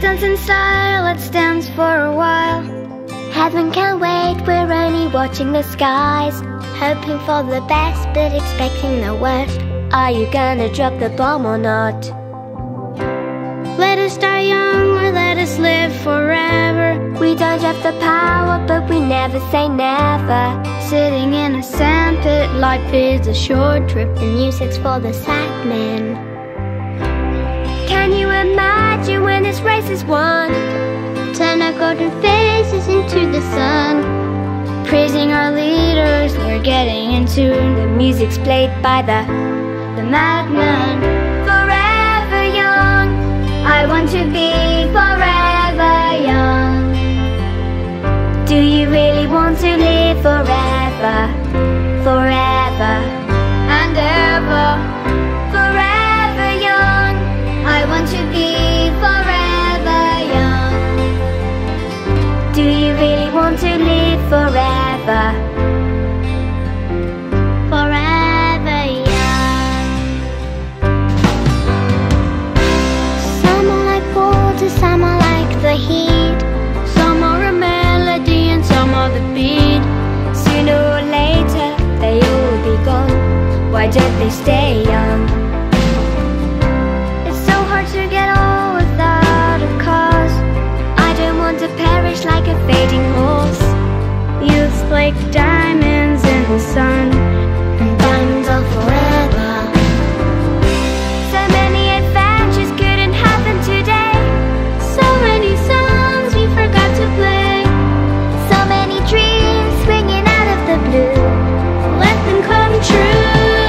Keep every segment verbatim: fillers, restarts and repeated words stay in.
dance in style, let's dance for a while. Heaven can't wait, we're only watching the skies, hoping for the best but expecting the worst. Are you gonna drop the bomb or not? Let us die young or let us live forever. We don't have the power but we never say never. Sitting in a sandpit, life is a short trip. The music's for the sad men. Can you imagine when this race is won? Turn our golden faces into the sun, praising our leaders, we're getting in tune. The music's played by the, the madman. Forever young, I want to be forever young. Do you really want to live forever? Forever and ever. Forever young, I want to be forever young. Do you really want to live forever? Forever young. Some are like water, some are like the heat. Some are a melody and some are the beat. Sooner or later they all be gone. Why don't they stay young? It's so hard to get old without a cause. I don't want to perish like a fading horse. Youth's like diamonds in the sun, and diamonds are forever. So many adventures couldn't happen today. So many songs we forgot to play. So many dreams springing out of the blue. Let them come true.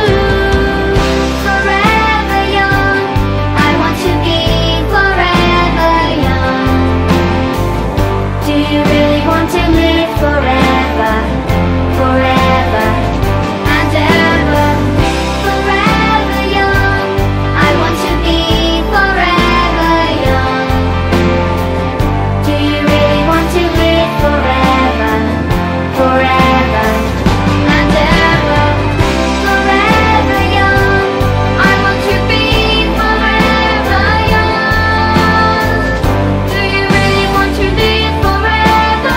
Forever young, I want to be forever young. do you really want to live forever? Forever and ever. Forever young, I want to be forever young. do you really want to live forever? Forever and ever. Forever young, I want to be forever young. Do you really want to live forever?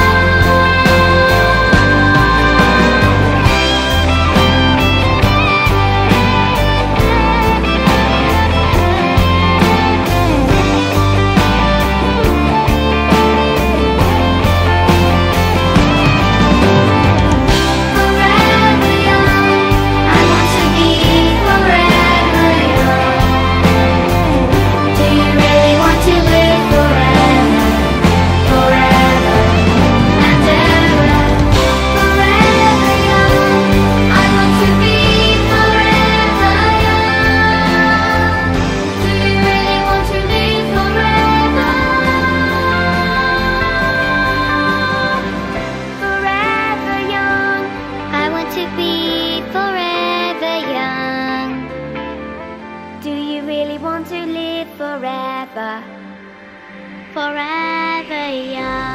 Forever young, I want to be forever young. Do you really want to live forever? Forever and ever. Forever young, I want to be forever young. Do you really want to live forever? forever young, I want to be forever young. do you really want to live forever? Forever young.